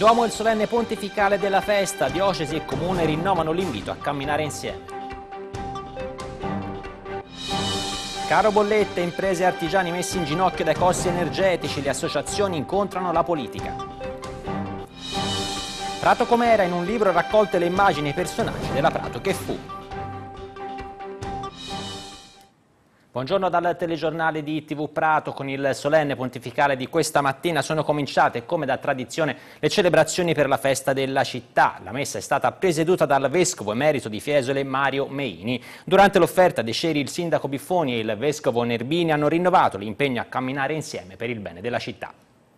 Duomo il solenne pontificale della festa, diocesi e comune rinnovano l'invito a camminare insieme. Caro bollette, imprese e artigiani messi in ginocchio dai costi energetici, le associazioni incontrano la politica. Prato com'era, in un libro raccolte le immagini e i personaggi della Prato che fu. Buongiorno dal telegiornale di TV Prato. Con il solenne pontificale di questa mattina sono cominciate, come da tradizione, le celebrazioni per la festa della città. La messa è stata presieduta dal vescovo emerito di Fiesole Mario Meini. Durante l'offerta dei ceri il sindaco Biffoni e il vescovo Nerbini hanno rinnovato l'impegno a camminare insieme per il bene della città.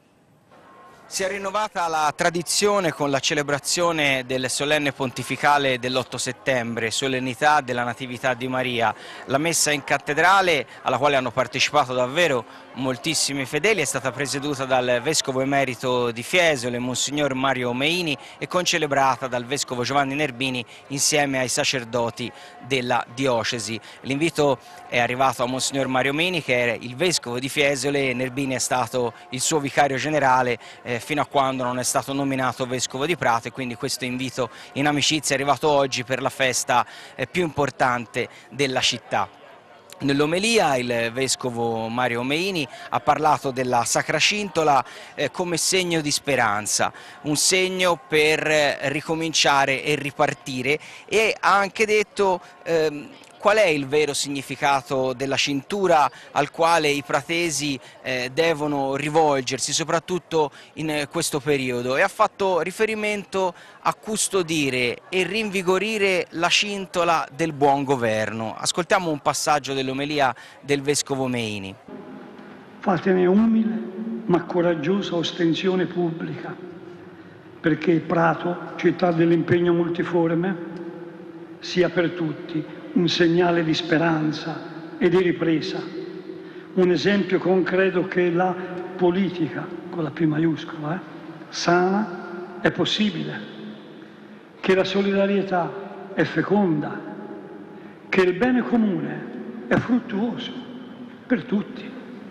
Si è rinnovata la tradizione con la celebrazione del solenne pontificale dell'8 settembre, solennità della Natività di Maria. La messa in cattedrale, alla quale hanno partecipato davvero moltissimi fedeli, è stata presieduta dal vescovo emerito di Fiesole, Monsignor Mario Meini, e concelebrata dal vescovo Giovanni Nerbini insieme ai sacerdoti della diocesi. L'invito è arrivato a Monsignor Mario Meini, che è il vescovo di Fiesole, e Nerbini è stato il suo vicario generale fino a quando non è stato nominato vescovo di Prato, e quindi questo invito in amicizia è arrivato oggi per la festa più importante della città. Nell'omelia il vescovo Mario Meini ha parlato della Sacra Cintola come segno di speranza, un segno per ricominciare e ripartire, e ha anche detto qual è il vero significato della cintura al quale i pratesi devono rivolgersi, soprattutto in questo periodo, e ha fatto riferimento a custodire e rinvigorire la cintola del buon governo. Ascoltiamo un passaggio dell'omelia del vescovo Meini. Fatene umile ma coraggiosa ostensione pubblica, perché Prato, città dell'impegno multiforme, sia per tutti un segnale di speranza e di ripresa, un esempio concreto che la politica, con la P maiuscola, sana è possibile, che la solidarietà è feconda, che il bene comune è fruttuoso per tutti.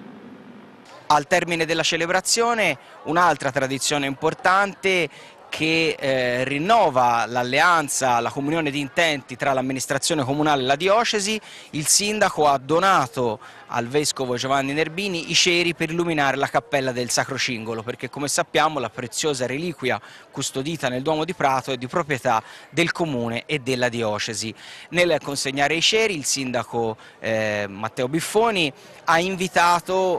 Al termine della celebrazione, un'altra tradizione importante che rinnova l'alleanza, la comunione di intenti tra l'amministrazione comunale e la diocesi. Il sindaco ha donato al vescovo Giovanni Nerbini i ceri per illuminare la cappella del Sacro Cingolo, perché come sappiamo la preziosa reliquia custodita nel Duomo di Prato è di proprietà del comune e della diocesi. Nel consegnare i ceri il sindaco Matteo Biffoni ha invitato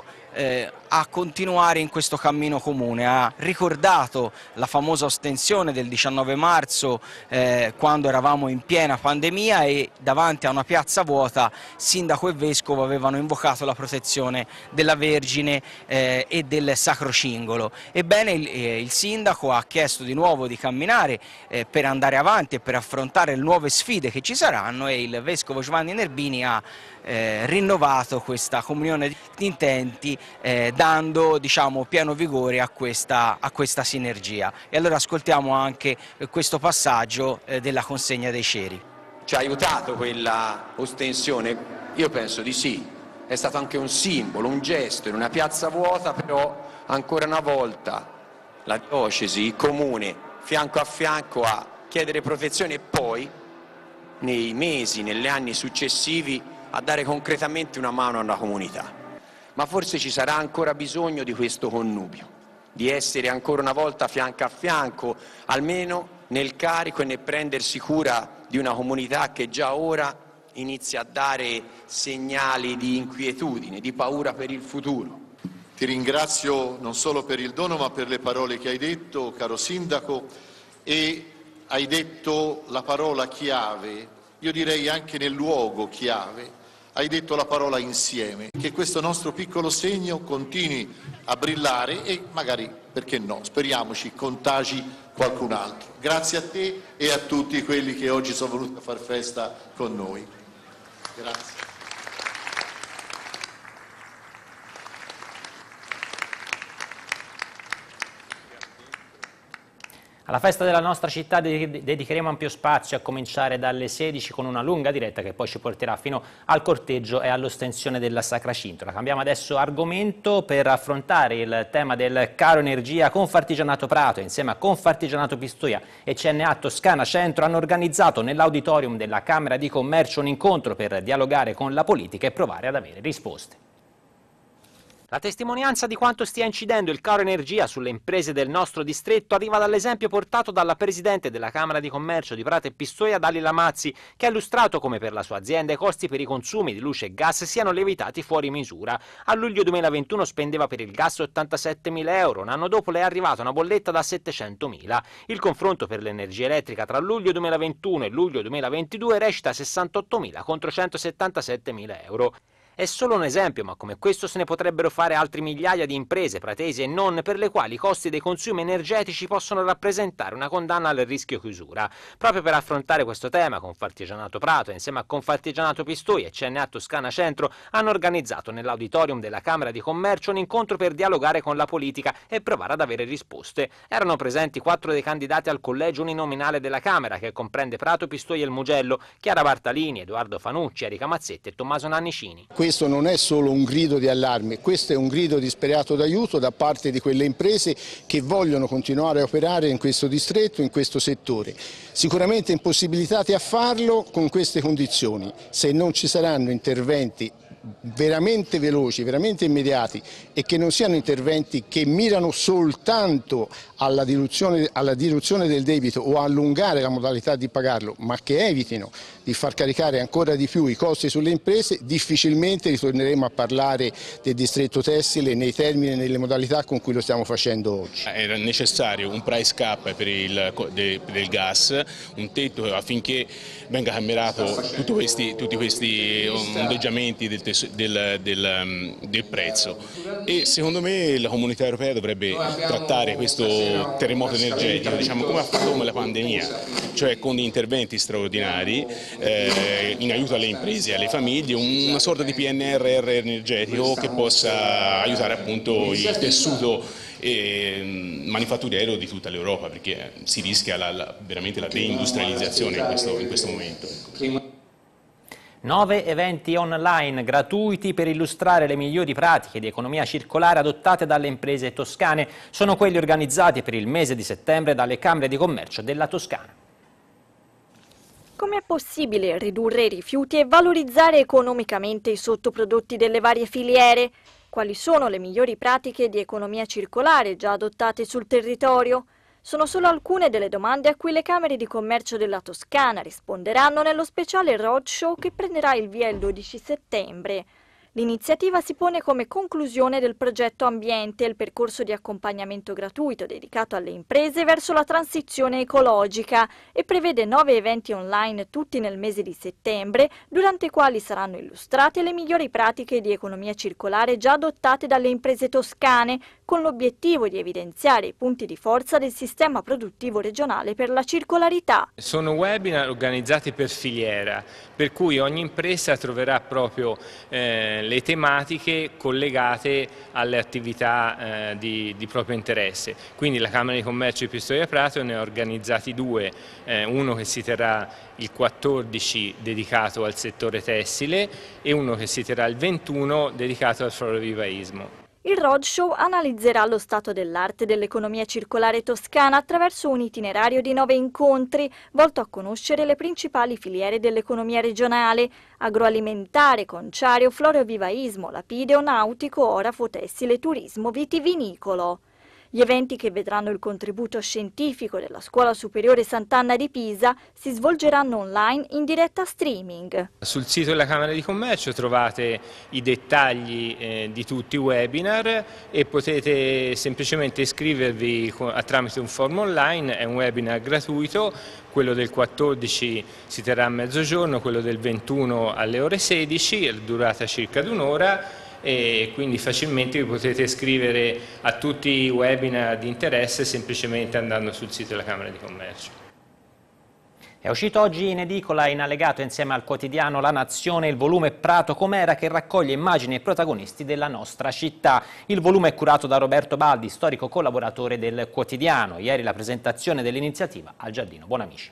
a continuare in questo cammino comune, ha ricordato la famosa ostensione del 19 marzo quando eravamo in piena pandemia e davanti a una piazza vuota sindaco e vescovo avevano invocato la protezione della Vergine e del Sacro Cingolo. Ebbene il sindaco ha chiesto di nuovo di camminare per andare avanti e per affrontare le nuove sfide che ci saranno, e il vescovo Giovanni Nerbini ha rinnovato questa comunione di intenti dando, diciamo, pieno vigore a questa sinergia. E allora ascoltiamo anche questo passaggio della consegna dei ceri. Ci ha aiutato quella ostensione? Io penso di sì, è stato anche un simbolo, un gesto in una piazza vuota, però ancora una volta la diocesi, il comune, fianco a fianco a chiedere protezione, e poi nei mesi, negli anni successivi a dare concretamente una mano alla comunità. Ma forse ci sarà ancora bisogno di questo connubio, di essere ancora una volta fianco a fianco, almeno nel carico e nel prendersi cura di una comunità che già ora inizia a dare segnali di inquietudine, di paura per il futuro. Ti ringrazio non solo per il dono ma per le parole che hai detto, caro Sindaco, e hai detto la parola chiave, io direi anche nel luogo chiave. Hai detto la parola insieme, che questo nostro piccolo segno continui a brillare e magari, perché no, speriamoci, contagi qualcun altro. Grazie a te e a tutti quelli che oggi sono venuti a far festa con noi. Grazie. Alla festa della nostra città dedicheremo ampio spazio, a cominciare dalle 16 con una lunga diretta che poi ci porterà fino al corteggio e all'ostensione della Sacra Cintola. Cambiamo adesso argomento per affrontare il tema del caro energia. Confartigianato Prato insieme a Confartigianato Pistoia e CNA Toscana Centro hanno organizzato nell'auditorium della Camera di Commercio un incontro per dialogare con la politica e provare ad avere risposte. La testimonianza di quanto stia incidendo il caro energia sulle imprese del nostro distretto arriva dall'esempio portato dalla Presidente della Camera di Commercio di Prato e Pistoia, Dalila Mazzi, che ha illustrato come per la sua azienda i costi per i consumi di luce e gas siano lievitati fuori misura. A luglio 2021 spendeva per il gas 87.000 euro, un anno dopo le è arrivata una bolletta da 700.000. Il confronto per l'energia elettrica tra luglio 2021 e luglio 2022 recita 68.000 contro 177.000 euro. È solo un esempio, ma come questo se ne potrebbero fare altri migliaia di imprese pratesi e non, per le quali i costi dei consumi energetici possono rappresentare una condanna al rischio chiusura. Proprio per affrontare questo tema, Confartigianato Prato, insieme a Confartigianato Pistoia e CNA Toscana Centro, hanno organizzato nell'auditorium della Camera di Commercio un incontro per dialogare con la politica e provare ad avere risposte. Erano presenti 4 dei candidati al collegio uninominale della Camera, che comprende Prato, Pistoia e il Mugello, Chiara Bartalini, Edoardo Fanucci, Erika Mazzetti e Tommaso Nannicini. Questo non è solo un grido di allarme, questo è un grido disperato d'aiuto da parte di quelle imprese che vogliono continuare a operare in questo distretto, in questo settore. Sicuramente impossibilitati a farlo con queste condizioni, se non ci saranno interventi veramente veloci, veramente immediati e che non siano interventi che mirano soltanto alla diluzione del debito o a allungare la modalità di pagarlo, ma che evitino di far caricare ancora di più i costi sulle imprese, difficilmente ritorneremo a parlare del distretto tessile nei termini e nelle modalità con cui lo stiamo facendo oggi. Era necessario un price cap per del gas, un tetto affinché venga cammerato tutti questi ondeggiamenti del prezzo, e secondo me la Comunità Europea dovrebbe trattare questo terremoto energetico, diciamo, come ha fatto con la pandemia, cioè con interventi straordinari in aiuto alle imprese e alle famiglie, una sorta di PNRR energetico che possa aiutare appunto il tessuto manifatturiero di tutta l'Europa, perché si rischia veramente la deindustrializzazione in questo momento. 9 eventi online gratuiti per illustrare le migliori pratiche di economia circolare adottate dalle imprese toscane. Sono quelli organizzati per il mese di settembre dalle Camere di Commercio della Toscana. Come è possibile ridurre i rifiuti e valorizzare economicamente i sottoprodotti delle varie filiere? Quali sono le migliori pratiche di economia circolare già adottate sul territorio? Sono solo alcune delle domande a cui le Camere di Commercio della Toscana risponderanno nello speciale roadshow che prenderà il via il 12 settembre. L'iniziativa si pone come conclusione del progetto Ambiente, il percorso di accompagnamento gratuito dedicato alle imprese verso la transizione ecologica, e prevede 9 eventi online tutti nel mese di settembre, durante i quali saranno illustrate le migliori pratiche di economia circolare già adottate dalle imprese toscane, con l'obiettivo di evidenziare i punti di forza del sistema produttivo regionale per la circolarità. Sono webinar organizzati per filiera, per cui ogni impresa troverà proprio le tematiche collegate alle attività di proprio interesse. Quindi la Camera di Commercio di Pistoia Prato ne ha organizzati 2, uno che si terrà il 14 dedicato al settore tessile e uno che si terrà il 21 dedicato al florovivaismo. Il roadshow analizzerà lo stato dell'arte dell'economia circolare toscana attraverso un itinerario di 9 incontri, volto a conoscere le principali filiere dell'economia regionale: agroalimentare, conciario, florovivaismo, lapideo, nautico, orafo, tessile, turismo, vitivinicolo. Gli eventi, che vedranno il contributo scientifico della Scuola Superiore Sant'Anna di Pisa, si svolgeranno online in diretta streaming. Sul sito della Camera di Commercio trovate i dettagli di tutti i webinar e potete semplicemente iscrivervi tramite un form online. È un webinar gratuito, quello del 14 si terrà a mezzogiorno, quello del 21 alle ore 16, durata circa d'1 ora. E quindi facilmente vi potete iscrivere a tutti i webinar di interesse semplicemente andando sul sito della Camera di Commercio. È uscito oggi in edicola in allegato insieme al quotidiano La Nazione il volume Prato com'era, che raccoglie immagini e protagonisti della nostra città. Il volume è curato da Roberto Baldi, storico collaboratore del quotidiano. Ieri la presentazione dell'iniziativa al Giardino Bonamici.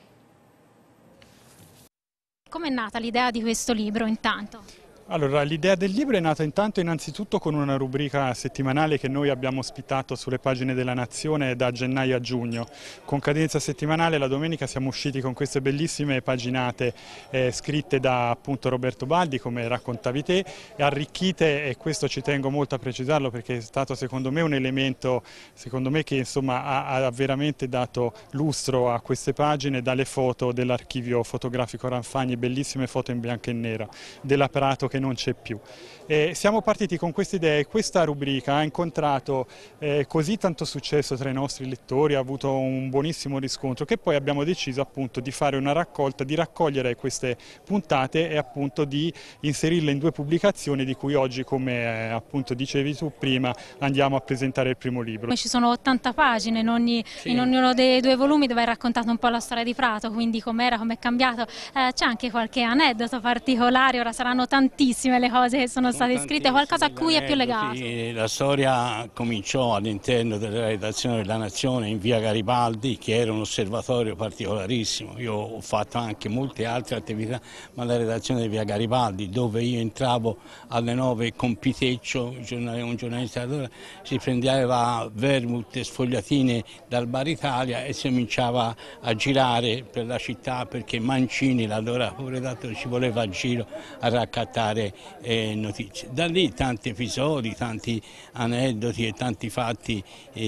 Com'è nata l'idea di questo libro intanto? Allora, l'idea del libro è nata innanzitutto con una rubrica settimanale che noi abbiamo ospitato sulle pagine della Nazione da gennaio a giugno. Con cadenza settimanale la domenica siamo usciti con queste bellissime paginate scritte da appunto Roberto Baldi, come raccontavi te, arricchite, e questo ci tengo molto a precisarlo perché è stato secondo me un elemento che insomma ha veramente dato lustro a queste pagine, dalle foto dell'archivio fotografico Ranfagni, bellissime foto in bianco e nero della Prato che non c'è più. Siamo partiti con queste idee. Questa rubrica ha incontrato così tanto successo tra i nostri lettori, ha avuto un buonissimo riscontro, che poi abbiamo deciso appunto di fare una raccolta, di raccogliere queste puntate e appunto di inserirle in 2 pubblicazioni, di cui oggi, come appunto dicevi tu prima, andiamo a presentare il primo libro. Ci sono 80 pagine in ognuno dei 2 volumi, dove hai raccontato un po' la storia di Prato, quindi com'era, com'è cambiato. C'è anche qualche aneddoto particolare, ora saranno tantissime le cose che sono state scritte, qualcosa a cui è più legato. Sì, la storia cominciò all'interno della redazione della Nazione in via Garibaldi, che era un osservatorio particolarissimo. Io ho fatto anche molte altre attività, ma la redazione di via Garibaldi, dove io entravo alle 9 con Piteccio, un giornalista allora, si prendeva vermouth e sfogliatine dal Bar Italia e si cominciava a girare per la città, perché Mancini, l'allora redattore, ci voleva a giro a raccattare notizie. Da lì tanti episodi, tanti aneddoti e tanti fatti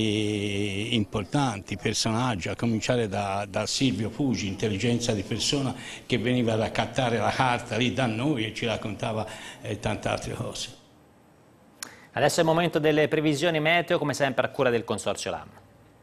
importanti, personaggi, a cominciare da Silvio Pugi, intelligenza di persona, che veniva a raccattare la carta lì da noi e ci raccontava tante altre cose. Adesso è il momento delle previsioni meteo, come sempre a cura del Consorzio Lamma.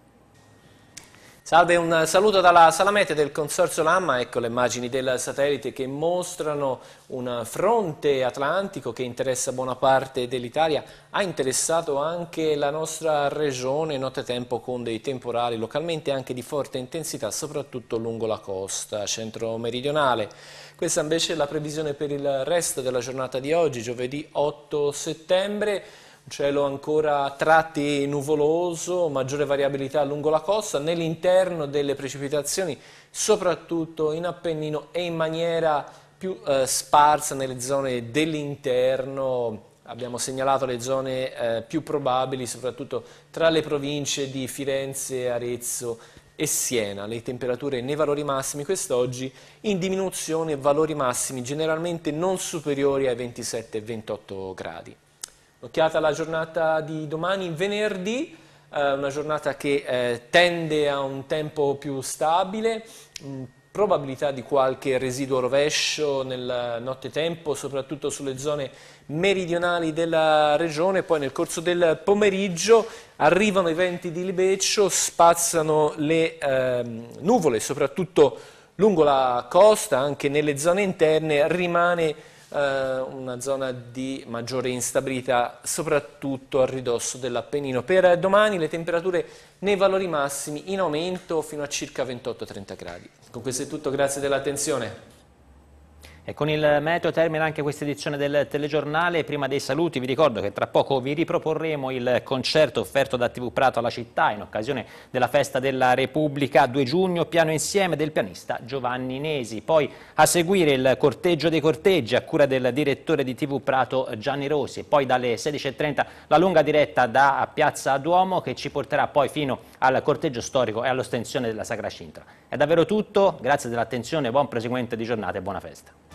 Salve, un saluto dalla sala meteo del Consorzio Lamma. Ecco le immagini del satellite che mostrano un fronte atlantico che interessa buona parte dell'Italia. Ha interessato anche la nostra regione nottetempo, con dei temporali localmente anche di forte intensità, soprattutto lungo la costa centro-meridionale. Questa invece è la previsione per il resto della giornata di oggi, giovedì 8 settembre. Cielo ancora a tratti nuvoloso, maggiore variabilità lungo la costa, nell'interno delle precipitazioni soprattutto in Appennino e in maniera più sparsa nelle zone dell'interno. Abbiamo segnalato le zone più probabili soprattutto tra le province di Firenze, Arezzo e Siena. Le temperature nei valori massimi quest'oggi in diminuzione, valori massimi generalmente non superiori ai 27 e 28 gradi. Occhiata alla giornata di domani, venerdì, una giornata che tende a un tempo più stabile, probabilità di qualche residuo rovescio nel nottetempo, soprattutto sulle zone meridionali della regione. Poi nel corso del pomeriggio arrivano i venti di libeccio, spazzano le nuvole, soprattutto lungo la costa, anche nelle zone interne rimane una zona di maggiore instabilità, soprattutto a ridosso dell'Appennino. Per domani le temperature nei valori massimi in aumento fino a circa 28-30 gradi. Con questo è tutto, grazie dell'attenzione. E con il meteo termina anche questa edizione del telegiornale. Prima dei saluti vi ricordo che tra poco vi riproporremo il concerto offerto da TV Prato alla città in occasione della festa della Repubblica, 2 giugno, piano insieme del pianista Giovanni Nesi. Poi a seguire il corteggio dei corteggi a cura del direttore di TV Prato Gianni Rosi, e poi dalle 16:30 la lunga diretta da Piazza Duomo che ci porterà poi fino al corteggio storico e all'ostensione della Sacra Cintola. È davvero tutto, grazie dell'attenzione, buon proseguimento di giornata e buona festa.